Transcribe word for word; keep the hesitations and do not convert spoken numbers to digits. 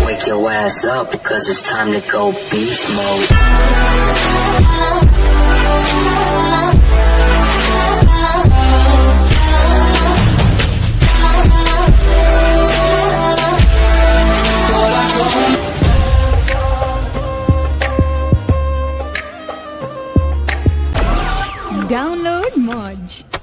Wake your ass up, cause it's time to go beast mode. Download Moj.